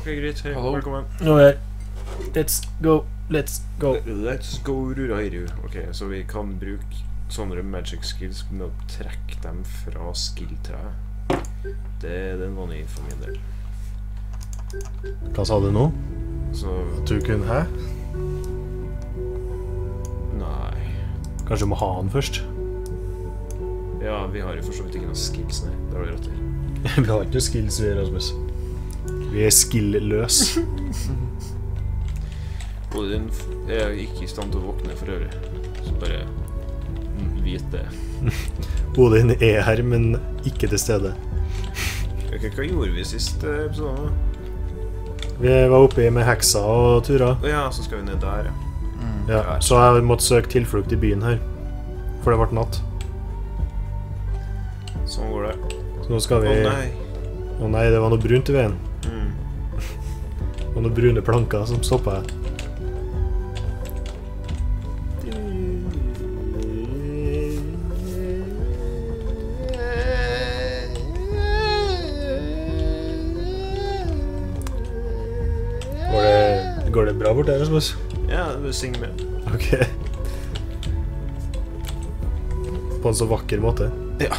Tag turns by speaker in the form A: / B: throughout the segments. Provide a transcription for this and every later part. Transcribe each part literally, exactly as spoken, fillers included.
A: Ok, greit. Hei,
B: Hallo.
A: velkommen.
C: Nå er Let's go, let's go.
A: Let's go, Rurairu. Ok, så vi kan bruke sånne magic skills med å trekke dem fra skill-treet. Det er den vanlige for min del.
C: Hva sa du nå?
A: Så,
C: Du kunne hæ?
A: nei.
C: Kanskje du må ha den først?
A: Ja, vi har jo for så vidt ikke noen skills, nei. Det har du rett i.
C: Vi har ikke noe skills, vi, Rasmus. Vi er skill-løs.
A: Odin er ikke i stand til å våkne for øvrig. Så bare mm, vit det.
C: Odin er her, men ikke til stede.
A: Ok, hva gjorde vi sist eh, episode?
C: Vi var oppe med heksa og tura.
A: Ja, så skal vi ned der, ja.
B: Mm.
C: Ja, så jeg måtte søke tilflukt i byen her. For det ble natt.
A: Sånn går det.
C: Så nå skal vi...
A: Å nei.
C: Å nei, det var noe brunt i veien.
A: Mm.
C: Og noen brune planker som stoppet jeg. Går det, går det bra bort der, Rasmus?
A: Ja, du synger med.
C: Ok. På en så vakker måte.
A: Ja.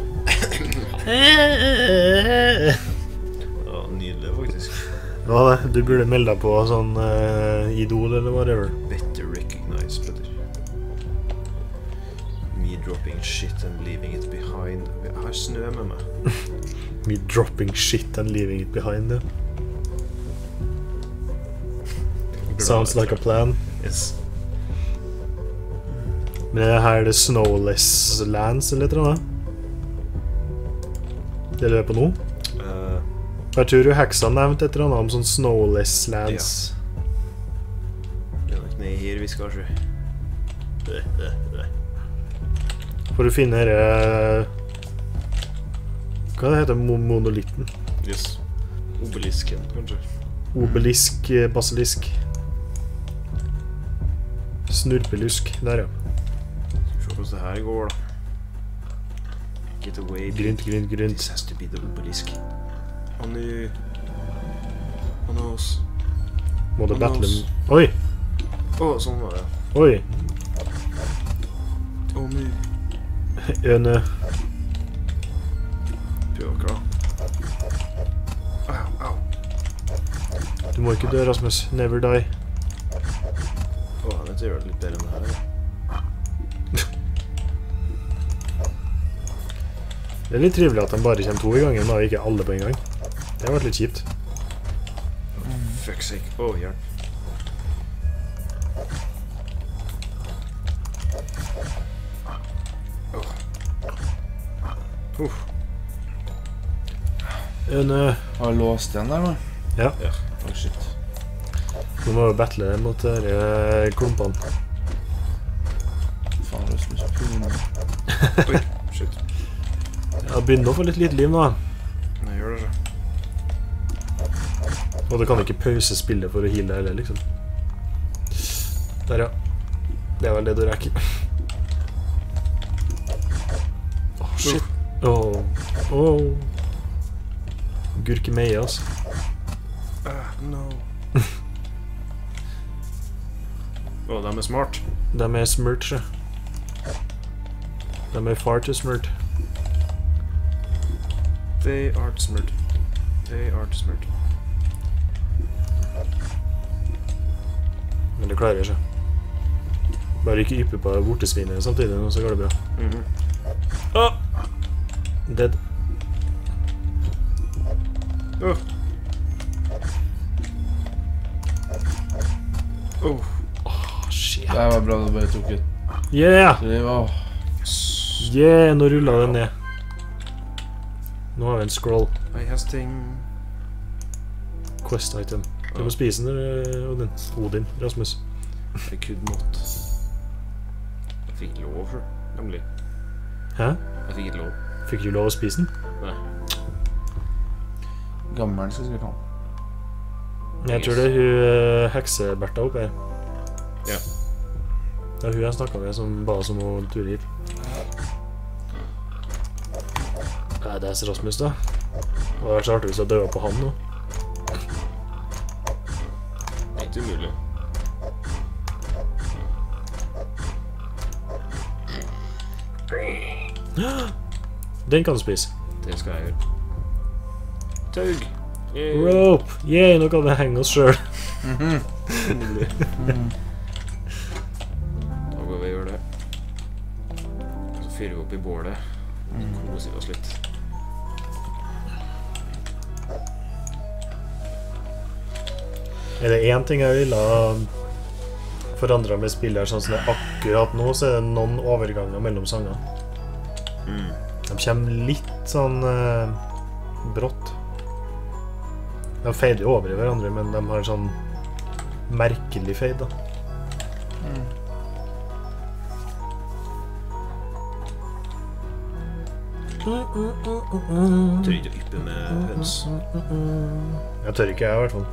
A: Ja, nydelig faktisk.
C: Hva er det? Du burde melde deg på sånn uh, Idol eller whatever.
A: Better recognize, Petter. Me dropping shit and leaving it behind. Jeg har snø med meg.
C: Me dropping shit and leaving it behind, ja. Sounds like a plan.
A: Yes.
C: Men det her er det Snowless Lands eller et eller annet. Det lurer jeg på nå.
A: Uh,
C: Jeg tror jo heksa nevnte et eller annet om sånn Snowless Lands.
A: det er nok ned her vi skal, sjø.
C: For å finne denne... Hva det heter mo monolitten?
A: Yes. Obelisken, kanskje.
C: Obelisk, eh, basilisk. Snurpelusk. Der, ja.
A: Skal vi se hvordan det her går, da. Get away.
C: Grynt, grynt, grynt.
A: This has to be the obelisk. Og nå... Og nå...
C: Må du
A: Og
C: battle...
A: nå-
C: Oi!
A: Å, sånn var det.
C: Oi!
A: Og nå...
C: Øne.
A: Prøver Au, au.
C: Du må ikke dø, Rasmus. Never die.
A: Å, jeg vet å gjøre det litt bedre enn det her.
C: Det er litt trivelig at de bare kommer to i gangen, da, ikke alle på en gang. Det har vært litt kjipt.
A: Fuck sake. Å, hjelp. Åh. Uff.
C: Øne.
B: Har jeg låst den der, nå?
C: Ja.
A: Ja, oh shit.
C: Nå må vi battle mot disse klumpene.
B: Faen, Rasmus, pune.
A: Oi, shit.
C: Jeg begynner å få litt lite liv nå.
A: Jeg gjør det så.
C: Og du kan ikke pause spillet for å heale deg heller, liksom. Der, ja. Det er vel det du rekker. Åh, oh, shit. Åh, oh. oh. Gurkemeie, altså.
A: Ah, no. Å, de er smart.
C: De er smurt, så. De er far too smurt.
A: They are smart. They are smart.
C: Men det klarer seg. Bare ikke yppe på vortesvinet samtidig, så går det bra.
A: Mhm.
C: Åh! Dead.
A: Åh. Åh.
C: Åh, shit.
B: Det var bra du bare tok et...
C: Yeah!
B: Det var...
C: Yeah, nå rullet den ned. Nå har vi en scroll.
A: I has thing.
C: Quest item. Du må spise den, eh, Odin. Odin, Rasmus.
A: I could not. Jeg fikk ikke lov, for nemlig.
C: Hæ?
A: Jeg fikk ikke lov.
C: Fikk du lov å spise den?
A: Nei.
B: Gammel skal vi kalle.
C: Jeg tror det er hun eh, hekseberta oppe her.
A: Ja.
C: Det er hun jeg snakket med som ba oss om å ture hit. Nei, det er Rasmus da. Det hadde vært så artig hvis jeg døde på han nå.
A: ikke umulig.
C: Den kan du spise.
A: Det skal jeg gjøre. Taug. Yay.
C: Rope! Yeah, nå kan vi henge oss selv.
A: Da går vi og gjør det. Så fyrer vi opp i bålet. Koser vi oss litt.
C: Er det en ting jeg ville ha forandret med spillet her, sånn som det er akkurat nå, så er det noen overganger mellom sanger.
A: Mm.
C: De kommer litt sånn eh, brått. De fader jo over i hverandre, men de har sånn merkelig fade da.
A: Tør ikke å yppe med høns.
C: Jeg tør ikke jeg i hvert fall.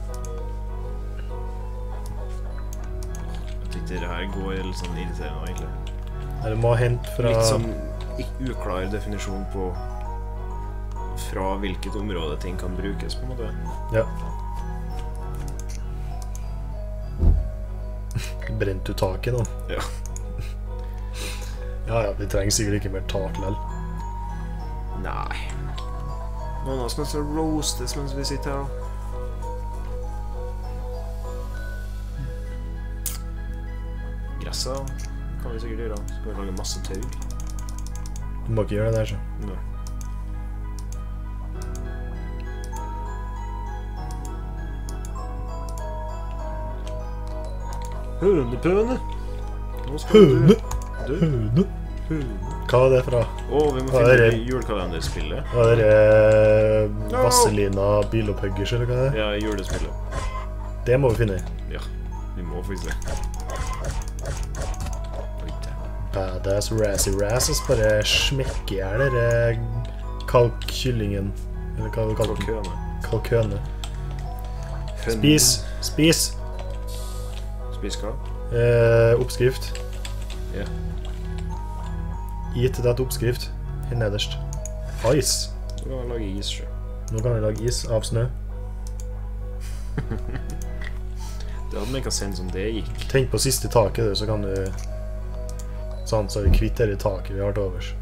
A: Jeg tykker det her går litt sånn irriterende egentlig.
C: Jeg må hente fra...
A: Litt sånn ikke uklar definisjon på fra hvilket område ting kan brukes på en måte.
C: Ja. Brent du taket nå?
A: Ja.
C: Ja, ja, vi trenger sikkert ikke mer tak lell.
A: Nei. Noen av oss kan så roastes mens vi sitter her da. Gresset kan vi sikkert gjøre. Skal vi lage masse taug?
C: Du må ikke gjøre det der, så.
A: Nei. Hønepøne. Nå skal
C: Høne!
A: du...
C: Høne!
A: Høne.
C: Hva er det fra?
A: Åh, vi må
C: Hva er
A: finne
C: det?
A: det julekalenderspillet.
C: Hva er det? eh, Vaselina Bilopphuggers, eller hva er det?
A: Ja, julespillet.
C: Det må vi finne.
A: Ja, vi må faktisk det. Oi, damn.
C: Badass Razzy Razz, bare smekke ihjel dere kalkkyllingen. Eller hva vi kaller den?
A: Kalkøne.
C: Kalkøne.
A: Høn-
C: Spis! Spis!
A: Spis hva?
C: Eh, oppskrift.
A: Ja.
C: Gitt dette oppskrift. Her nederst. Ice.
A: Nå kan vi lage is, sjø.
C: Nå kan vi lage is av snø.
A: Det hadde meg ikke sendt som det gikk.
C: Tenk på siste taket, du, så kan du... Sånn, så er vi kvitt det taket vi har til overs.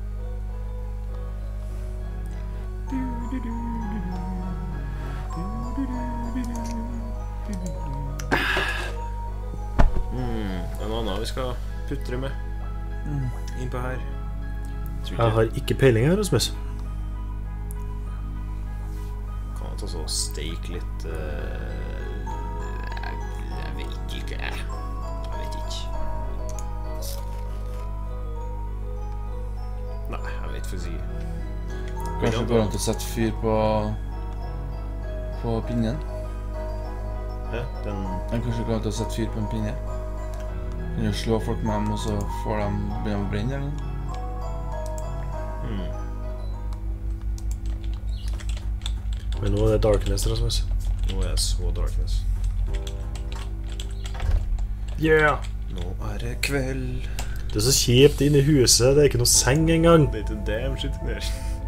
A: Mm, en annen vi skal putre med. Innpå her. Tror
C: Jeg har ikke peiling her, Rasmus.
A: Kan jeg ta så steak litt eh, jeg, jeg vet ikke Jeg vet ikke Nei, jeg vet faktisk ikke.
B: Kanskje går an til å sette fyr på på pinnen.
A: Ja, den
B: Jeg kanskje går an til å sette fyr på en pinne. Kan du slå folk med dem, og så får de begynne å brenne, eller?
A: mm.
C: Men nå er det darkness, Rasmus.
A: Nå er jeg så darkness.
C: Yeah!
A: Nå er det kveld.
C: Det er så kjipt inne i huset, det er ikke noe seng engang.
A: Det er ikke damn shit mer.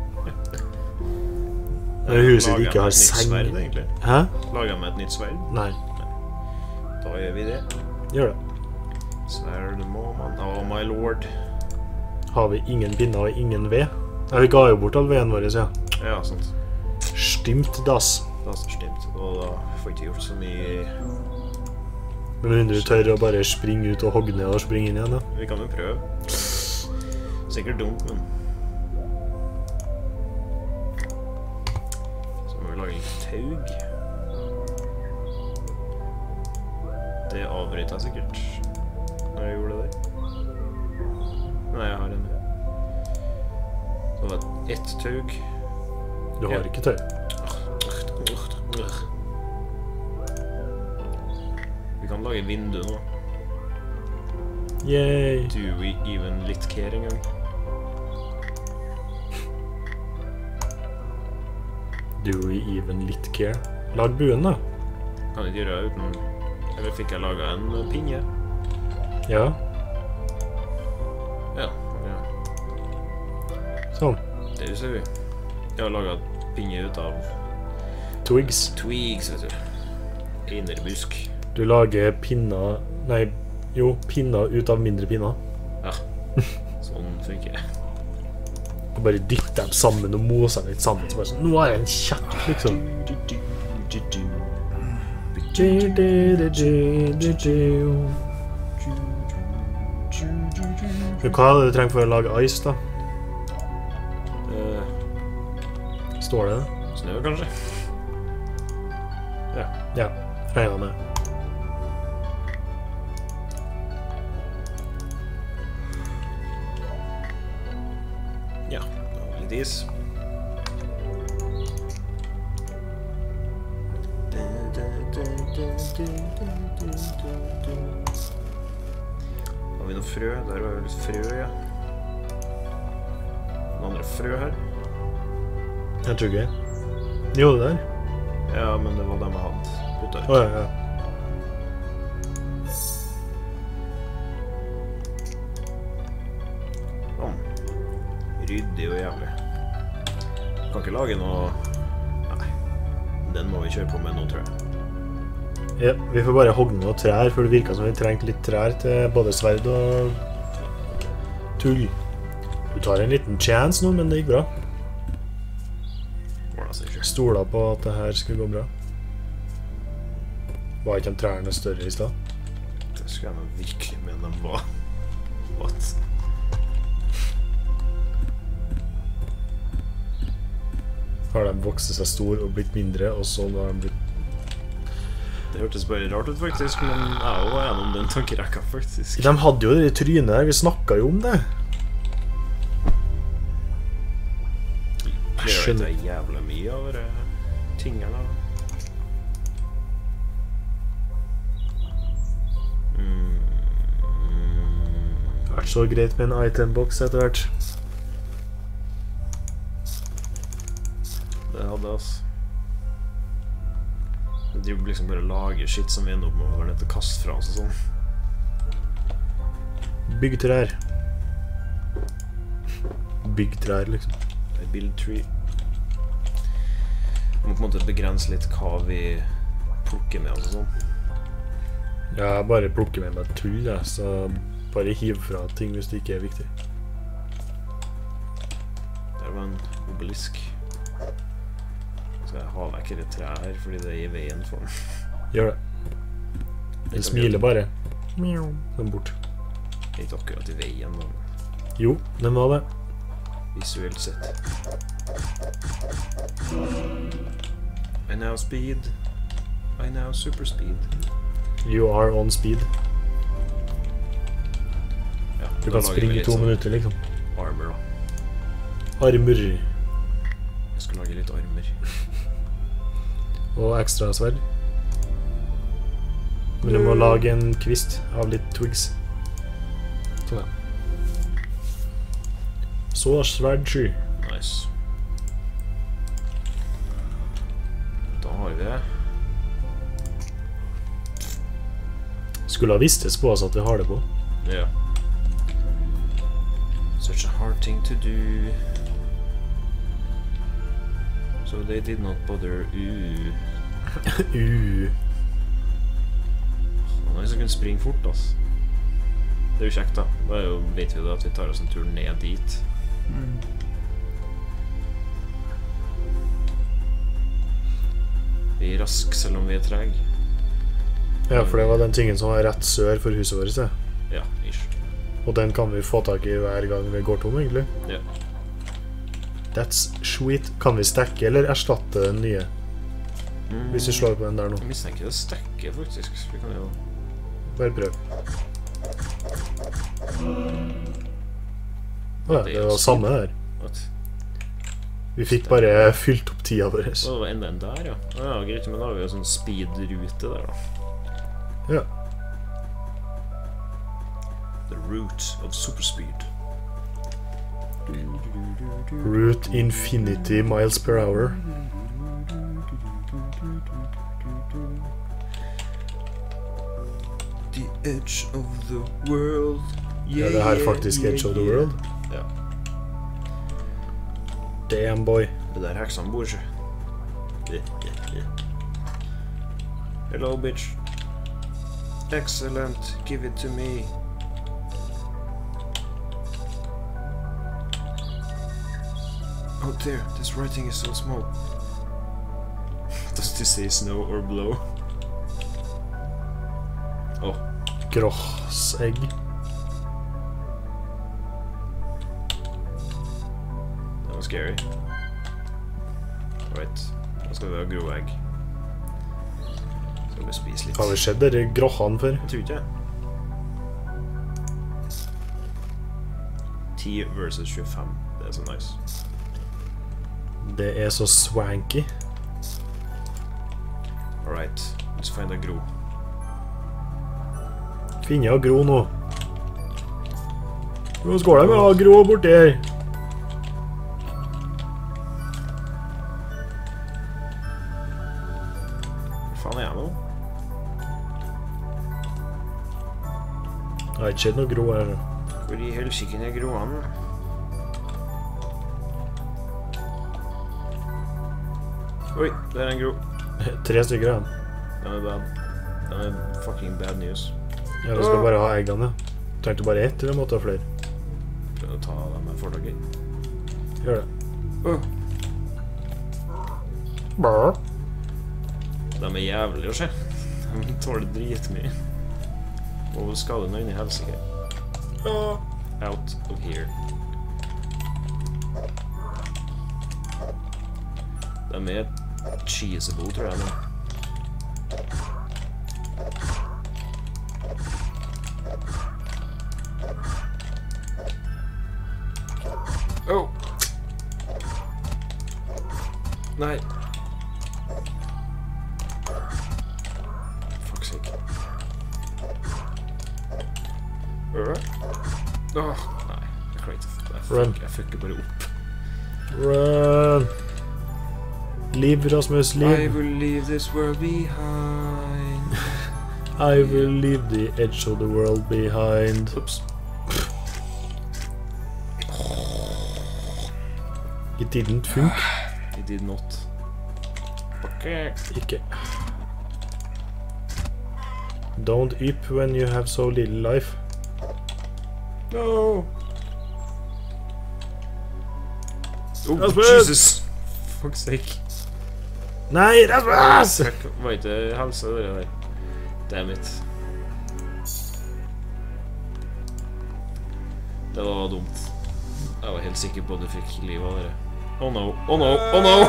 C: Det er huset de ikke har seng.
A: Lager jeg meg et nytt sverd, egentlig?
C: Hæ?
A: Lager jeg meg et nytt sverd?
C: Nei,
A: Da gjør vi det.
C: gjør det.
A: Sverd må man... Oh my lord.
C: Har vi ingen pinner og ingen ved? Nei, vi ga jo bort all veden vår, ja.
A: Ja, sant.
C: Stimt, das.
A: Det er så stemt. Og da får jeg ikke gjort så mye...
C: Men mindre du tør å bare springe ut og hogge ned og springe inn igjen, da.
A: Vi kan jo prøve. Sikkert dumt, men... Så må vi lage litt taug. Det avbryter jeg sikkert. Når jeg gjorde det. Nei, jeg har en. Så det var ett taug.
C: Du har
A: Ja.
C: ikke tøy.
A: Vi kan lage vindu nå.
C: Yay!
A: Do we even litt care en gang?
C: Do we even lit care? Lag buen, da.
A: Kan ikke gjøre det uten... Eller fikk jeg laget en pinje?
C: Ja,
A: Ja, ja.
C: sånn.
A: Det ser vi. Jeg har laget pinje ut av
C: Twigs.
A: twigs, vet du. Enerbusk.
C: Du lager pinner Nei, jo, pinner ut av mindre pinner.
A: Ja. Sånn funker det.
C: Og bare dytter dem sammen og moser dem litt sammen. Så bare sånn, nå har jeg en kjett, liksom. Men hva er det du trenger for å lage ice, da?
A: Uh,
C: Står det det?
A: snø, kanskje? Ja.
C: Ja, regner med.
A: Ja, da har vi litt is. Har vi noe frø? Der var jo litt frø, ja. Noen andre frø her?
C: Jeg tror ikke. Jo, det der.
A: Ja, men det var dem jeg hadde puttet ut.
C: Å, ja, ja.
A: Sånn. Ryddig og jævlig. Kan ikke lage noe... Nei. Den må vi kjøre på med nå, tror jeg.
C: Ja, vi får bare hogge noen trær, for det virket som vi trengte litt trær til både sverd og tull. Du tar en liten chance nå, men det gikk bra.
A: Ordnet seg ikke.
C: Stoler på at det her skulle gå bra. Var ikke de trærne større i sted?
A: Det skulle jeg nå virkelig mene dem var. What?
C: Har de vokset seg stor og blitt mindre, og så har de blitt...
A: Det hørtes bare rart ut, faktisk, men jeg var gjennom den tankerekka, faktisk.
C: De hadde jo det i trynet der, vi snakket jo om det.
A: Det gjør ikke jævla mye av de tingene. Mm.
C: Det har vært så greit med en itembox etter hvert.
A: Det hadde, altså. De liksom bare lager shit som vi ender opp med å være nødt til å kaste fra oss og sånn.
C: Bygg trær. Bygg trær, liksom.
A: Build tree. Vi må på en måte begrense litt hva vi plukker med oss og sånn.
C: Ja, jeg bare plukker med meg tull, ja, så bare hiv fra ting hvis det ikke er viktig.
A: Der var en obelisk. Så jeg har vekk et tre her, fordi det er i veien for den.
C: Gjør det. Den smiler bare. Miau. Den bort.
A: Ikke akkurat i veien, men
C: Jo, den var det.
A: visuelt sett. I now speed. I now super speed.
C: You are on speed.
A: Ja,
C: Du
A: da
C: kan
A: lager vi
C: springe i
A: litt
C: to
A: sånn
C: minutter, liksom.
A: Armor, da.
C: Armor.
A: Jeg skal lage litt armor.
C: Og ekstra sverd. Men du må lage en kvist av litt twigs. Sånn, ja. Så sverd sky.
A: Nice. Da har vi det.
C: Skulle ha vistes på oss at vi har det på.
A: Ja. Such a hard thing to do. So they did not bother. Uh.
C: uh.
A: Han er så kunne springe fort, ass. Det er jo kjekt, da. Da er jo, vet vi da at vi tar oss en tur ned dit.
B: Mm.
A: Vi er rask selv om vi er treg.
C: Ja, for det var den tingen som var rett sør for huset vårt. Ja.
A: Ja, ish.
C: Og den kan vi få tak i hver gang vi går tom, egentlig.
A: Ja.
C: That's sweet. Kan vi stekke eller erstatte den nye?
A: Mm.
C: Hvis vi slår på den der nå.
A: Jeg mistenker det stekker, faktisk. Vi kan jo...
C: Bare prøv. Åja, det var samme her.
A: What?
C: Vi fikk bare fylt opp tida vår.
A: Å, det var enda en der, ja. Å, ja, greit, men da har vi jo sånn speed-rute der, da.
C: Ja.
A: The route of superspeed.
C: Route infinity miles per hour.
A: The edge of the world.
C: Ja, det her er faktisk Edge of the World.
A: Ja.
C: Damn, boy.
A: Det der heksene bor ikke. Hello, bitch. Excellent. Give it to me. Oh dear, this writing is so small. Does this say snow or blow? Oh.
C: Grossegg.
A: That was scary. Right. Nå skal vi ha groegg. Skal vi spise litt.
C: Har vi sett dere grohene før?
A: Jeg tror ikke det. ti versus tjuefem. Det er så nice.
C: Det er så swanky.
A: Alright. Let's find a gro.
C: Finner jeg gro nå. Hvordan går det med å ha gro borti her?
A: Hvor faen er jeg nå?
C: Jeg har ikke sett noe gro her.
A: Hvor i helsikken er groene? Oi, der er en gro.
C: Tre stykker igjen.
A: Den er bad. Den er fucking bad news.
C: Ja, vi skal bare ha eggene. Trengte du bare ett, eller måtte du ha flere?
A: Prøv å ta dem med fortak i.
C: Gjør det.
A: Oh.
C: Brr.
A: De er jævlige å se. De tåler dritmye. Og skader noe inn i helsike. Out of here. De er cheesable, tror jeg nå. Oh! Nei. Fuck sake. Åh, oh, nei. Jeg klarer ikke. Jeg fuck- Jeg fucker bare opp.
C: Run! Liv, Rasmus,
A: I
C: liv.
A: will leave this world behind.
C: I will leave the edge of the world behind.
A: Oops.
C: It didn't funk.
A: It did not. Okay.
C: Ikke. Don't yip when you have so little life.
A: No. Oh,
C: Rasmus!
A: Jesus. Fuck's sake.
C: Nei, Rasmus!
A: Jeg var ikke helse det der. Damn it. Det var dumt. Jeg var helt sikker på at du fikk liv av dere. Oh no, oh no, oh no!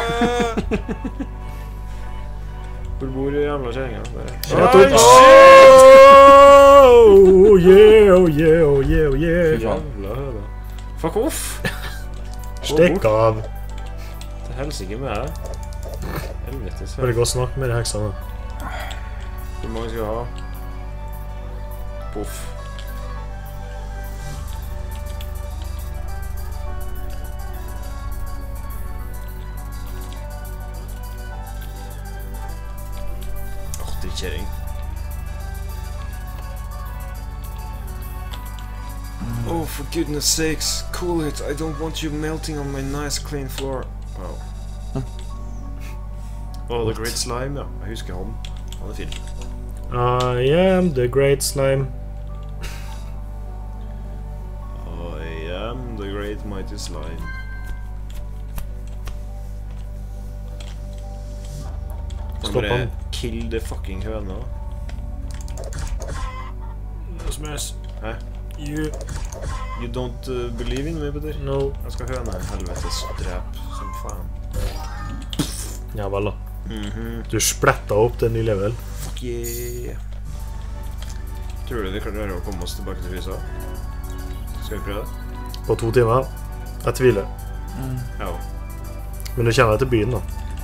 A: Hvor bor jævla kjerringa?
C: Jeg tok... Oh, yeah, oh, yeah, oh, yeah, oh, yeah.
A: Jævla høyda. Fuck off!
C: Stikk av.
A: Til helsike med deg. Helvetes
C: Bare gå og snakke med de heksene.
A: Hvor mange skal vi ha? Puff. Åh, drittkjæring. Oh, for goodness sakes, cool it. I don't want you melting on my nice clean floor. Wow. Oh, the great slime, ja. Jeg husker han. Han er fin.
C: I am the great slime.
A: I am the great mighty slime. Kan
C: Stopp
A: bare
C: han.
A: kill the fucking høna.
C: Rasmus.
A: Hæ?
C: You...
A: You don't uh, believe in me, Peter?
C: No.
A: Jeg skal høne helvetes drep som faen.
C: Ja vel da.
A: Mhm.
C: Du spletta opp den i level.
A: Fuck yeah. Tror du vi klarer å komme oss tilbake til huset? Skal vi prøve det?
C: På to timer. Jeg tviler.
A: Ja.
C: Men du kjenner deg til byen da.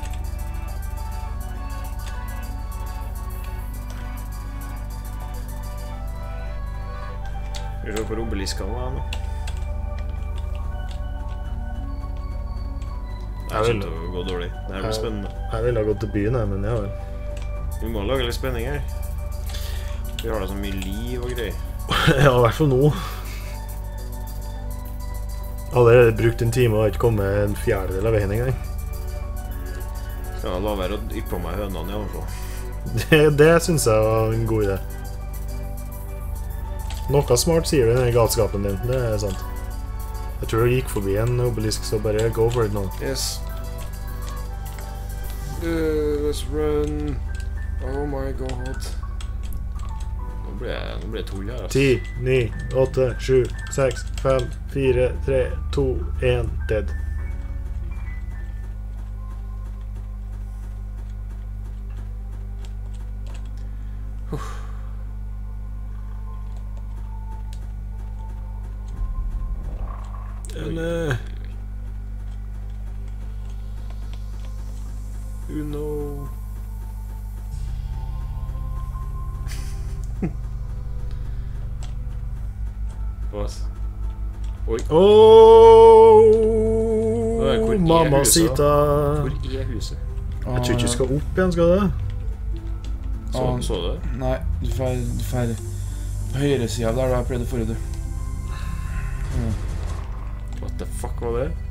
A: Vi ser på obeliskene da nå. Det
C: Jeg
A: her
C: vil-
A: kommer til å gå dårlig. Det her blir spennende.
C: Jeg ville ha gått til byen her, men ja vel.
A: Vi må lage litt spenning her. Vi har da så mye liv og greier.
C: Ja, i hvert fall nå. Jeg har allerede brukt en time og har ikke kommet en fjerdedel av veien engang.
A: Skal jeg la være å yppe på meg hønene i alle fall.
C: Det, det synes jeg var en god idé. Noe smart sier du i den galskapen din, det er sant. Jeg tror du gikk forbi en obelisk, så bare go for it nå.
A: Yes. Uh, let's run. Oh my god. Nå ble jeg, nå ble jeg tull her, altså.
C: ti, ni, åtte, sju, seks, fem, fire, tre, to, en, dead. Eller... Uno... What? Oi. Oh,
A: Hvor er
C: mamma
A: huset,
C: sita.
A: Hvor er huset?
C: Jeg tror ikke du skal opp igjen, skal du?
A: Så,
B: Ah.
A: så du det?
B: Nei, du får, du får på høyre siden av der da jeg prøvde forrige. Mm.
A: What the fuck var det?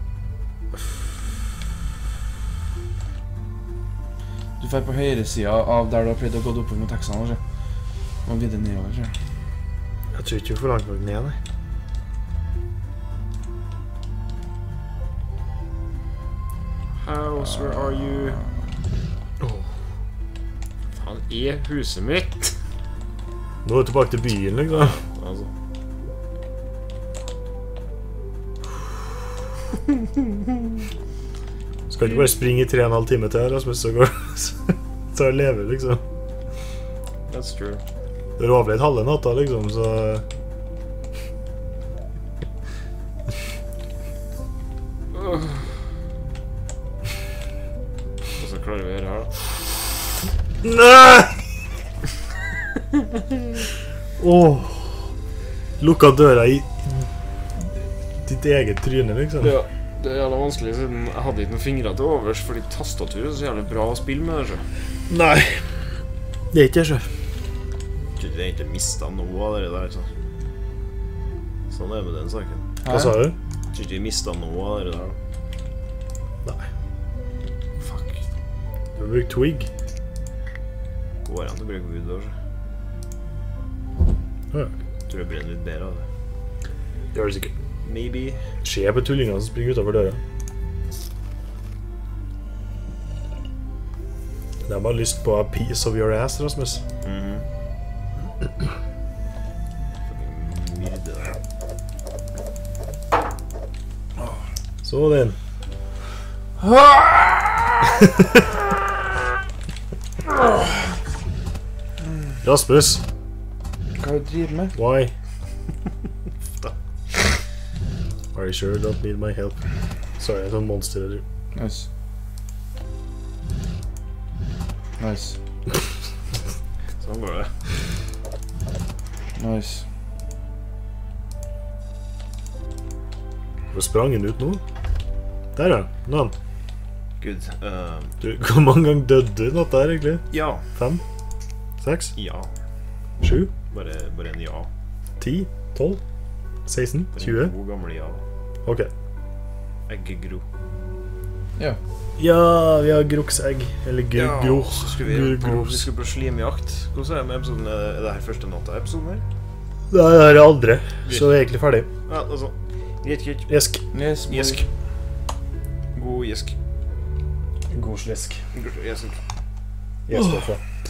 B: Du får på høyre siden av der du har prøvd å gå oppover mot heksene. Altså. Og videre nedover. Så.
C: Jeg tror ikke du får langt nok ned, nei.
A: House, where are you?
C: Oh.
A: Faen, er huset mitt?
C: Nå er du tilbake til byen, liksom.
A: Altså.
C: Skal ikke bare springe i tre og en halv time til, Rasmus, så går så jeg lever, liksom.
A: That's true.
C: Du har overlevd halve natta, liksom, så...
A: Hvordan klarer vi å gjøre her, da?
C: Nei! Åh. Lukka døra i ditt eget tryne, liksom.
A: Ja, det er jævla vanskelig siden jeg hadde ikke noen fingre til overs, fordi tastaturet er så jævlig bra å spille med det, så.
C: Nei. Det er ikke det, så.
A: Jeg tror jeg egentlig mistet noe av det der, så. Sånn er det med den saken.
C: Hva sa du?
A: Jeg tror ikke jeg mistet noe av det der, da.
C: Nei.
A: Fuck.
C: Du har brukt twig.
A: Går an til å bruke wood, altså.
C: Ja.
A: Jeg tror jeg brenner litt bedre av det.
C: Det gjør det sikkert.
A: Maybe.
C: Se på tullingene som springer utenfor døra. De har bare lyst på a piece of your ass, Rasmus.
A: Mhm. Myrde det.
C: Så den. Rasmus,
B: Hva er det du driver med?
C: why? Are you sure you don't need my help? Sorry, jeg er sånn monster, jeg tror.
B: Nice. Nice.
A: Sånn går det.
B: Nice.
C: Hvor sprang den ut nå? Der ja, noen.
A: Good. Uh,
C: Du, hvor mange ganger døde du natt der, egentlig?
A: ja.
C: Fem? Seks?
A: Ja.
C: Sju?
A: Bare, bare en ja.
C: Ti? Tolv? seksten?
A: Bare
C: tjue?
A: en god gammel ja.
C: Ok.
A: Eggegro.
B: Ja.
C: Ja, vi har groksegg. Eller gr
A: Ja,
C: gro.
A: så skal vi,
C: Gr
A: på,
C: gros.
A: vi skal på slimjakt. Hvordan er det med episoden? Er det her første natta episoden her?
C: Det er det aldri, så det er egentlig ferdig.
A: Ja, altså. Greit, greit.
C: Jesk.
B: Yes, boy.
A: Jesk. God jesk.
C: God slesk.
A: God jesk.
C: Jesk,